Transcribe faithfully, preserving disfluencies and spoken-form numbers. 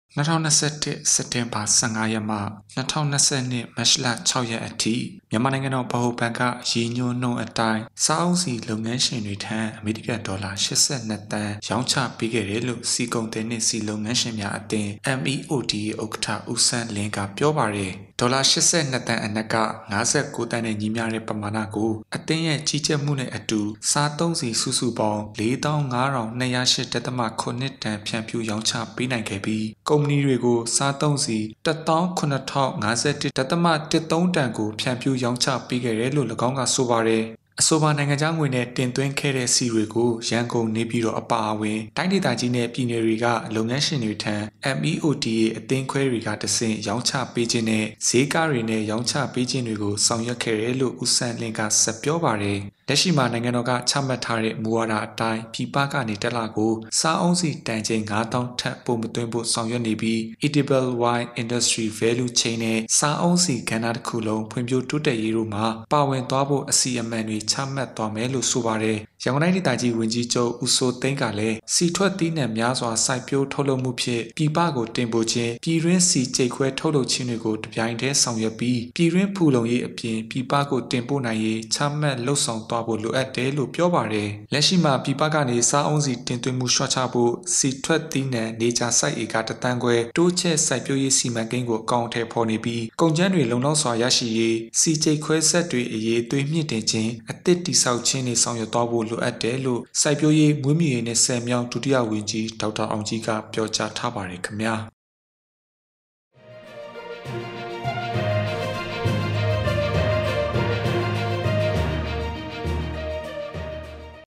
၂၀၂၁စက်တင်ဘာ၁၅ရက်မှ၂၀၂၂မတ်လ၆ရက်အထိမြန်မာနိုင်ငံတော်ဗဟိုဘဏ်ကရည်ညွှန်းနှုန်းအတိုင်းစားအုပ်စီလုပ်ငန်းရှင်တွေထံအမေရိကန်ဒေါ်လာ၈၂သန်းရောင်းချပေးခဲ့တယ်လို့စီကုန်တဲ့နှင့်စီလုပ်ငန်းရှင်များအသင်း M E O D ဥက္ကဋ္ဌဦးဆန်းလင်းကပြောပါတယ်ဒေါ်လာ၈၂သန်းအနက်က၅၉သန်းနဲ့ညီမျှတဲ့ပမာဏကိုအသင်းရဲ့ကြီးကြပ်မှုနဲ့အတူစားသုံးစီစုစုပေါင်း၄သောင်း၅ထောင်၂၀၈ ဒသမ ခုနှစ်တန်ဖြန့်ဖြူးရောင်းချပေးနိုင်ခဲ့ပြီးကုမ္ပဏီတွေကိုစားသုံးစီ၁သောင်းခုနှစ်ထောင်၅၁ဒသမ၁၃တန်ကိုဖြန့်ဖြူးရောင်းချပေးခဲ့တယ်လို့၎င်းကဆိုပါတယ်အဆိုပါနိုင်ငံခြားငွေနဲ့တင်သွင်းခဲ့တဲ့စီတွေကိုရန်ကုန်နေပြည်တော်အပါအဝင်တိုင်းဒေသကြီးနဲ့ပြည်နယ်တွေကလုပ်ငန်းရှင်တွေထံ M E O D ရဲ့အသင်းခွဲတွေကတဆင့်ရောင်းချပေးခြင်းနဲ့ဈေးကားတွေနဲ့ရောင်းချပေးခြင်းတွေကိုဆောင်ရွက်ခဲ့တယ်လို့ဦးဆန်းလင်းကဆက်ပြောပါတယ်လက်ရှိမှာနိုင်ငံတော်ကချမှတ်ထားတဲ့မူဝါဒအတိုင်းပြည်ပကနေတက်လာကိုစားအုံးစီတန်ချိန်၅သောင်းထပ်ပို့မသွင်းဖို့ဆောင်ရွက်နေပြီး Edible Wine Industry Value Chain နဲ့စားအုံးစီကဏ္ဍတစ်ခုလုံးဖွံ့ဖြိုးတိုးတက်ရေးတို့မှာပါဝင်သွားဖို့အစီအမံတွေချမှတ်သွားမယ်လို့ဆိုပါတယ်။ရန်ကုန်တိုင်းဒေသကြီးဝန်ကြီးချုပ်ဦးစိုးသိန်းကလည်းစီထွက်သီးနှံများစွာစိုက်ပျိုးထုတ်လုပ်မှုဖြင့်ပြည်ပကိုတင်ပို့ခြင်းပြည်တွင်းစီကြိတ်ခွဲထုတ်လုပ်ခြင်းတွေကိုတပြိုင်တည်းဆောင်ရွက်ပြီးပြည်တွင်းဖူလုံရေးအပြင်ပြည်ပကိုတင်ပို့နိုင်ရေးချမှတ်လှုပ်ဆောင်သွားဖို့လိုအပ်တယ်လို့ပြောပါတယ်။လက်ရှိမှာပြည်ပကနေစားအုံးစီတင်သွင်းမှုလျှော့ချဖို့စီထွက်သီးနှံနေကြစိုက်ဧကတသန်းခွဲတိုးချဲ့စိုက်ပျိုးရေးစီမံကိန်းကိုအကောင့်ထဲပေါ်နေပြီးကုန်ကျန်းတွေလုံလောက်စွာရရှိရေးစီကြိတ်ခွဲဆက်တွေအရေးသွေးမြင့်တင်ခြင်းအသစ်တိဆောက်ခြင်းတွေဆောင်ရွက်သွားဖို့လိုအပ်တယ်လို့စိုက်ပျိုးရေးမွေးမြူရေးနဲ့ဆယ်မြောင်းဒုတိယဝန်ကြီးဒေါက်တာအောင်ကြီးကပြောကြားထားပါတယ်ခင်ဗျာ